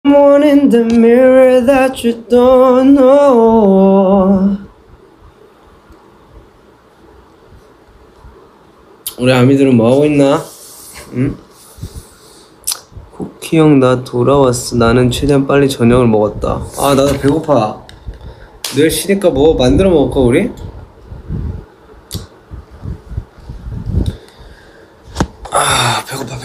Someone in the mirror that you don't know. 우리 아미들은 뭐하고 있나? 응? 코키 형 나 돌아왔어. 나는 최대한 빨리 저녁을 먹었다. 아 나도 배고파. 내일 쉬니까 뭐 만들어 먹을까 우리? 아 배고파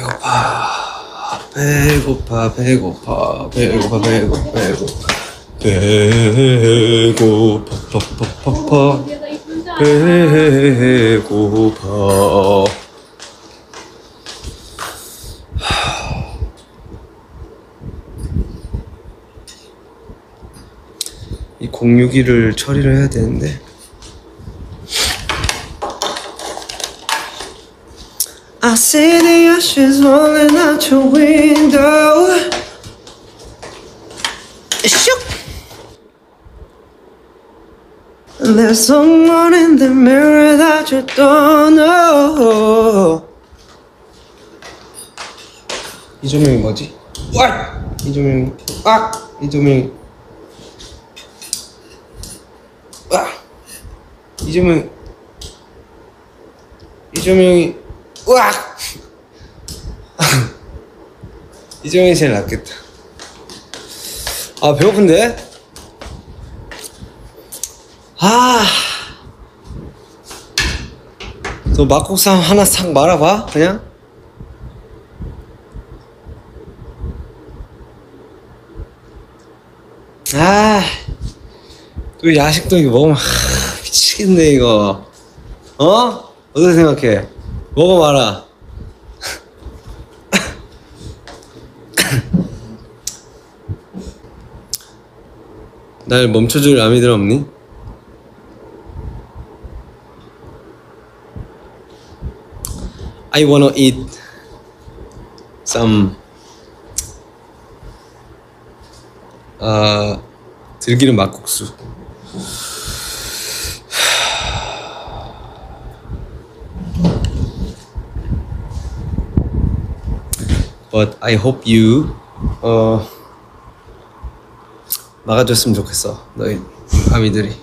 이 061을 처리를 해야 되는데 I see the ashes rolling out your window. Shook. And there's someone in the mirror that you don't know. 이조명이 뭐지? 와! 이조명이 이조명이 이조명이 으악! 이정이 제일 낫겠다. 아 배고픈데? 너 막국수 하나 싹 말아봐 그냥? 또 야식도 이거 먹으면 미치겠네 이거. 어떻게 생각해? 먹어봐라. 날 멈춰줄 아미들 없니? I wanna eat some 들기름 막국수. But I hope you 막아줬으면 좋겠어 너희 아미들이.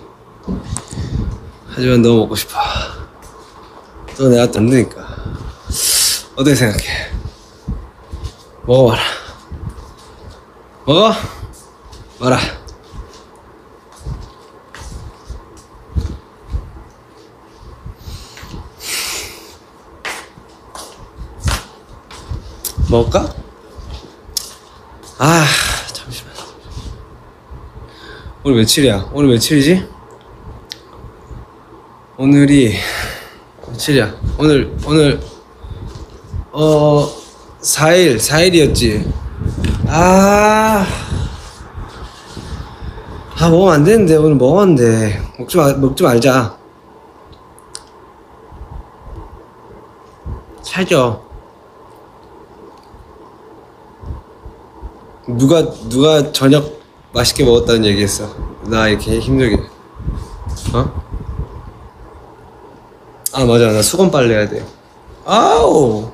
하지만 너무 먹고 싶어. 또 내가 던드니까. 어떻게 생각해? 먹어봐라. 먹어? 마라. 먹을까? 잠시만. 오늘 며칠이야? 오늘 며칠이지? 오늘이 며칠이야? 오늘 4일이었지. 먹으면 안 되는데. 오늘 먹었는데. 먹지 말자. 살쪄. 누가 저녁 맛있게 먹었다는 얘기했어. 나 이렇게 힘들게. 맞아. 나 수건 빨래해야 돼. 아우.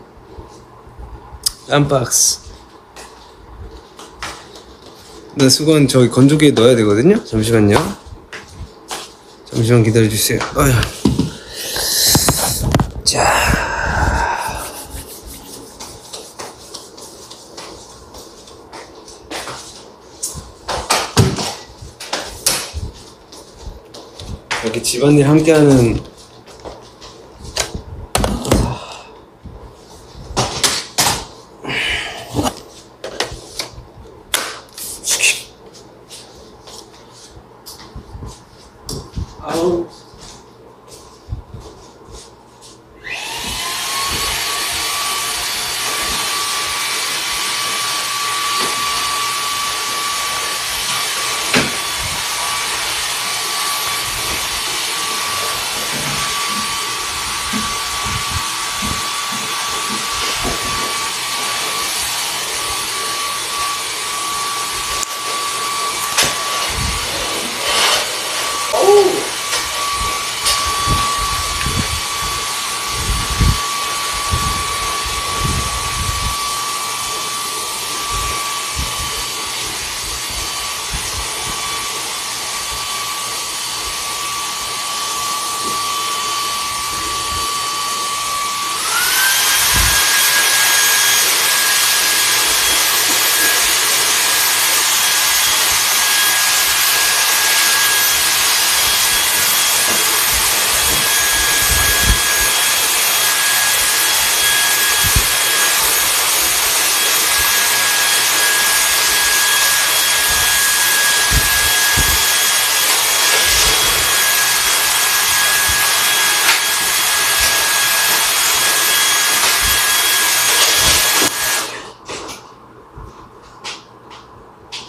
깜박스. 나 수건 저기 건조기에 넣어야 되거든요. 잠시만요. 잠시만 기다려주세요. 자. 이렇게 집안일 함께하는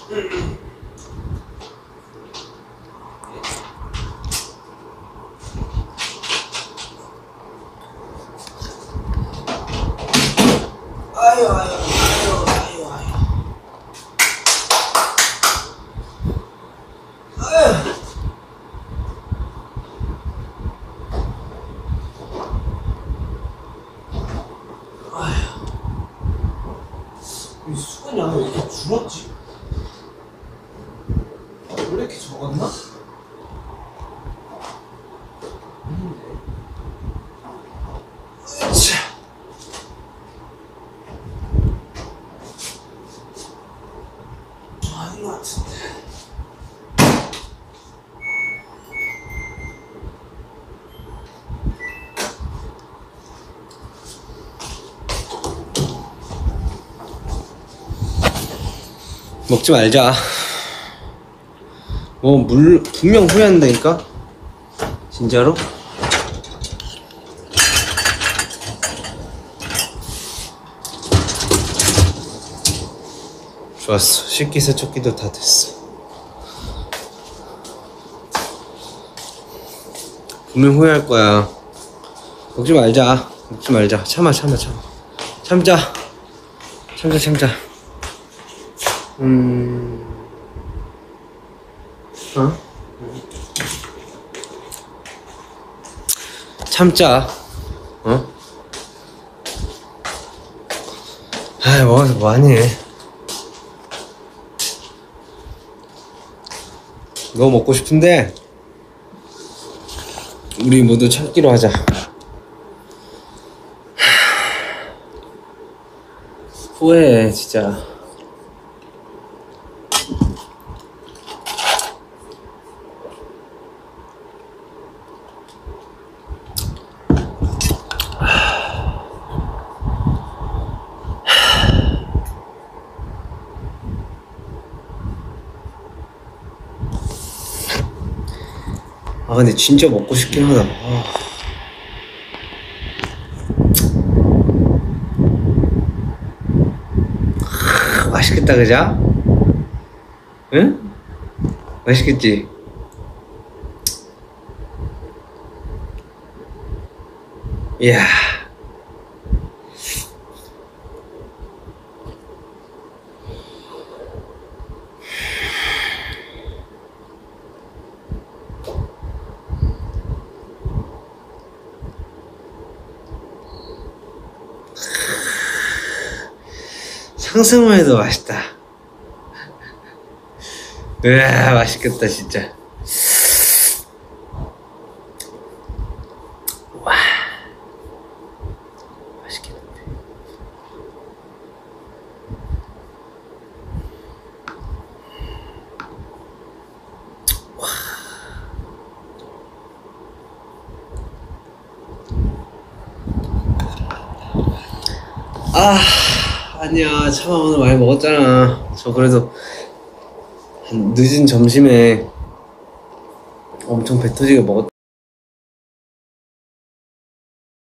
아유 아유 아유 아유 아유 아유 이 수건 양이 왜 이렇게 줄었지? 원래 이렇게 적었나? 아닌데. 으쌰. 아닌 것 같은데. 먹지 말자. 분명 후회한다니까? 진짜로? 좋았어. 식기 세척기도 다 됐어. 분명 후회할 거야. 먹지 말자. 먹지 말자. 참자. 어? 참자. 어? 아이, 먹어서 뭐하니? 너 먹고 싶은데 우리 모두 참기로 하자. 후회해 진짜. 아 근데 진짜 먹고 싶긴 하다. 맛있겠다 그자? 응? 맛있겠지? 이야. 상상만 해도 맛있다. 으아 맛있겠다 진짜. 와 맛있겠는데. 와. 아 아니야 차마 오늘 많이 먹었잖아. 저 그래도 늦은 점심에 엄청 배 터지게 먹었다.